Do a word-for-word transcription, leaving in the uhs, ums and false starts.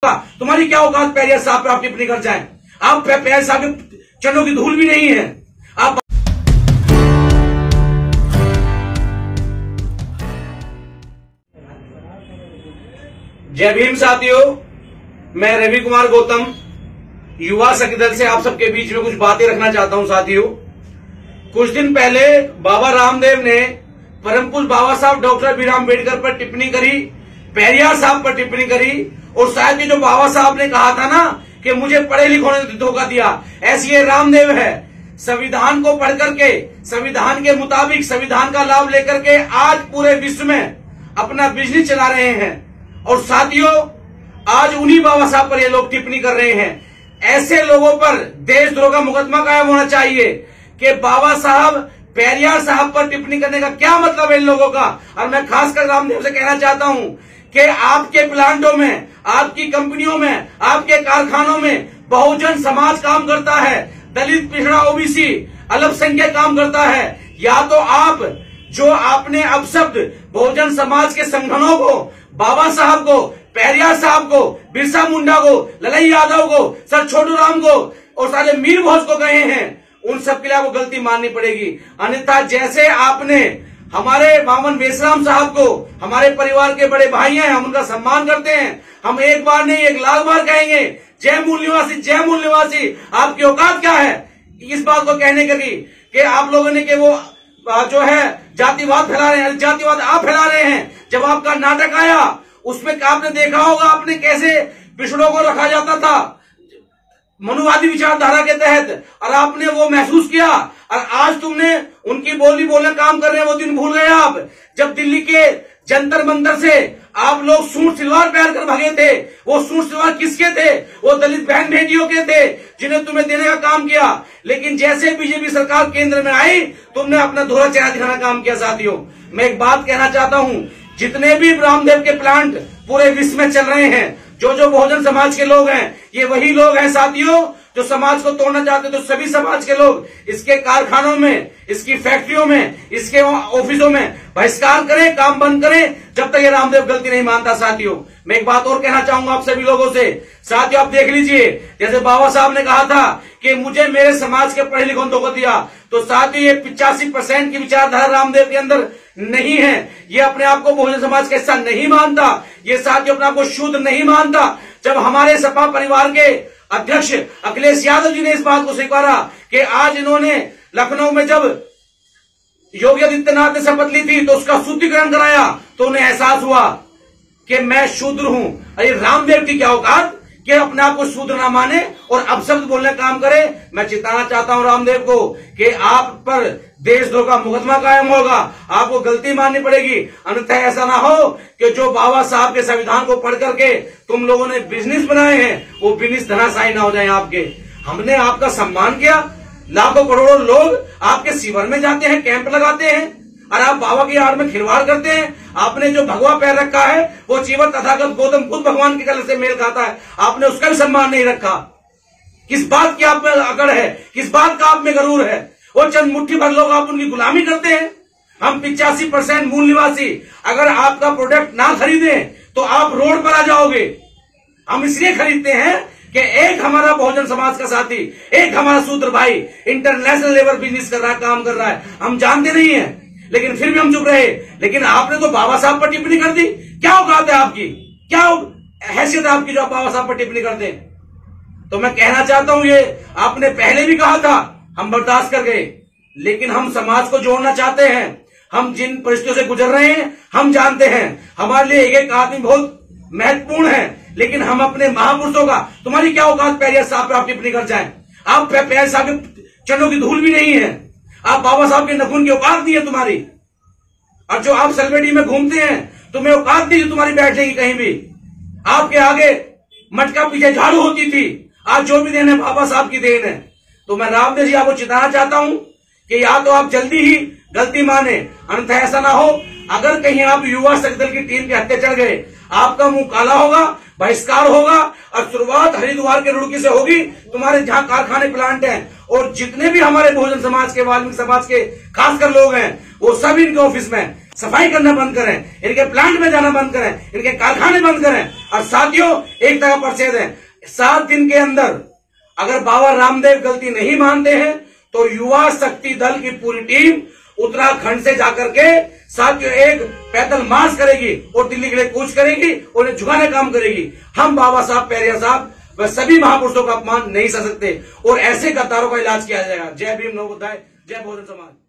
तुम्हारी क्या औकात पेरियार साहब पे आप टिप्पणी कर जाएं? आप पेरियार साहब के चरणों की धूल भी नहीं है। आप जय भीम साथियों, मैं रवि कुमार गौतम युवा शक्ति दल से आप सबके बीच में कुछ बातें रखना चाहता हूं। साथियों, कुछ दिन पहले बाबा रामदेव ने परम पूज्य बाबा साहब डॉक्टर बी आर अम्बेडकर पर टिप्पणी करी, पेरियार साहब पर टिप्पणी करी, और शायद ये जो बाबा साहब ने कहा था ना कि मुझे पढ़े लिखों ने धोखा दिया, ऐसी ये रामदेव है। संविधान को पढ़ करके, संविधान के मुताबिक, संविधान का लाभ लेकर के आज पूरे विश्व में अपना बिजनेस चला रहे हैं। और साथियों, आज उन्हीं बाबा साहब पर ये लोग टिप्पणी कर रहे हैं। ऐसे लोगों पर देशद्रोह का मुकदमा कायम होना चाहिए कि बाबा साहब पेरियार साहब पर टिप्पणी करने का क्या मतलब है इन लोगों का। और मैं खासकर रामदेव से कहना चाहता हूं कि आपके प्लांटों में, आपकी कंपनियों में, आपके कारखानों में बहुजन समाज काम करता है, दलित, पिछड़ा, ओबीसी, अल्पसंख्यक काम करता है। या तो आप जो आपने अपशब्द बहुजन समाज के संगठनों को, बाबा साहब को, पेरियार साहब को, बिरसा मुंडा को, ललाई यादव को, सर छोटू राम को और सारे मीर भोज को कहे हैं, उन सब के लिए आपको गलती माननी पड़ेगी। अन्यथा जैसे आपने हमारे वामन बेसराम साहब को, हमारे परिवार के बड़े भाई हैं, हम उनका सम्मान करते हैं, हम एक बार नहीं एक लाख बार कहेंगे जय मूल निवासी, जय मूल निवासी। आपकी औकात क्या है इस बात को कहने की कि आप लोगों ने कि वो जो है जातिवाद फैला रहे हैं? जातिवाद आप फैला रहे हैं। जब आपका नाटक आया उसमें आपने देखा होगा आपने कैसे पिछड़ों को रखा जाता था मनुवादी विचारधारा के तहत, और आपने वो महसूस किया। और आज तुमने उनकी बोली बोलने काम कर रहे हैं, वो दिन भूल गए आप जब दिल्ली के जंतर मंतर से आप लोग सूट सिलवार पहन कर भागे थे। वो सूट सिलवार किसके थे? वो दलित बहन बेटियों के थे जिन्हें तुम्हें देने का काम किया। लेकिन जैसे बीजेपी सरकार केंद्र में आई, तुमने अपना दोहरा चेहरा दिखाना काम किया। साथियों, मैं एक बात कहना चाहता हूं, जितने भी रामदेव के प्लांट पूरे विश्व में चल रहे हैं, जो जो बहुजन समाज के लोग हैं, ये वही लोग हैं साथियों जो समाज को तोड़ना चाहते। तो सभी समाज के लोग इसके कारखानों में, इसकी फैक्ट्रियों में, इसके ऑफिसों में बहिष्कार करें, काम बंद करें, जब तक ये रामदेव गलती नहीं मानता। साथियों, मैं एक बात और कहना चाहूंगा आप सभी लोगों से। साथियों, आप देख लीजिए, जैसे बाबा साहब ने कहा था कि मुझे मेरे समाज के पढ़े लिखों ने धोखा दिया, तो साथियों ये पिचासी परसेंट की विचारधारा रामदेव के अंदर नहीं है। ये अपने आप को बहुजन समाज का हिस्सा नहीं मानता, ये साथियों अपने आप को शुद्ध नहीं मानता। जब हमारे सपा परिवार के अध्यक्ष अखिलेश यादव जी ने इस बात को स्वीकारा कि आज इन्होंने लखनऊ में जब योगी आदित्यनाथ ने शपथ ली थी तो उसका शुद्धिकरण कराया, तो उन्हें एहसास हुआ कि मैं शूद्र हूं। अरे रामदेव की क्या औकात कि अपने आप को शूद्र ना माने और अपशब्द बोलने का काम करे। मैं चेताना चाहता हूं रामदेव को कि आप पर देशद्रोह का मुकदमा कायम होगा, आपको गलती माननी पड़ेगी। अन्यथा ऐसा ना हो कि जो बाबा साहब के संविधान को पढ़ करके तुम लोगों ने बिजनेस बनाए हैं, वो बिजनेस धनाशाही ना हो जाए आपके। हमने आपका सम्मान किया, लाखों करोड़ों लोग आपके शिविर में जाते हैं, कैंप लगाते हैं, और आप बाबा की आड़ में खिलवाड़ करते हैं। आपने जो भगवा पैर रखा है वो चीवर तथागत गौतम खुद भगवान के कलर से मेल खाता है, आपने उसका भी सम्मान नहीं रखा। किस बात की आप में अकड़ है? किस बात का आप में गरूर है? वो चंद मुट्ठी भर लोग आप उनकी गुलामी करते हैं। हम पिचासी परसेंट मूल निवासी अगर आपका प्रोडक्ट ना खरीदें तो आप रोड पर आ जाओगे। हम इसलिए खरीदते हैं कि एक हमारा बहुजन समाज का साथी, एक हमारा सूत्र भाई इंटरनेशनल लेवल बिजनेस कर रहा है, काम कर रहा है। हम जानते नहीं है, लेकिन फिर भी हम चुप रहे। लेकिन आपने तो बाबा साहब पर टिप्पणी कर दी। क्या औकात है आपकी? क्या हैसियत है आपकी जो आप बाबा साहब पर टिप्पणी करते हैं? तो मैं कहना चाहता हूं, ये आपने पहले भी कहा था, हम बर्दाश्त कर गए। लेकिन हम समाज को जोड़ना चाहते हैं। हम जिन परिस्थितियों से गुजर रहे हैं हम जानते हैं। हमारे लिए एक एक आदमी बहुत महत्वपूर्ण है, लेकिन हम अपने महापुरुषों का, तुम्हारी क्या औकात पेरियार साहब पर आप टिप्पणी कर जाएं? आप पेरियार साहब के चरणों की धूल भी नहीं है। आप बाबा साहब के नखून की औकात नहीं है तुम्हारी। और जो आप सलवेडी में घूमते हैं, तुम्हें औकात नहीं है तुम्हारी बैठने की कहीं भी। आपके आगे मटका पीछे झाड़ू होती थी। आज जो भी देन है बाबा साहब की देन है। तो मैं रामदेव जी आपको चिताना चाहता हूं कि या तो आप जल्दी ही गलती माने, अन्यथा ऐसा ना हो अगर कहीं आप युवा शक्ति दल की टीम के हत्या चढ़ गए, आपका मुंह काला होगा, बहिष्कार होगा। और शुरुआत हरिद्वार के रुड़की से होगी। तुम्हारे जहां कारखाने प्लांट हैं और जितने भी हमारे बहुजन समाज के, वाल्मीकि समाज के खासकर लोग हैं, वो सब इनके ऑफिस में सफाई करना बंद करें, इनके प्लांट में जाना बंद करें, इनके कारखाने बंद करें। और साथियों, एक तरह परचेज है, सात दिन के अंदर अगर बाबा रामदेव गलती नहीं मानते हैं तो युवा शक्ति दल की पूरी टीम उत्तराखंड से जाकर के साथियों एक पैदल मार्च करेगी और दिल्ली के लिए कूच करेगी, उन्हें झुकाने काम करेगी। हम बाबा साहब, पेरिया साहब व सभी महापुरुषों का अपमान नहीं सह सकते और ऐसे गद्दारों का इलाज किया जाएगा। जय भीम, नमो बुद्धाय, जय बहुजन समाज।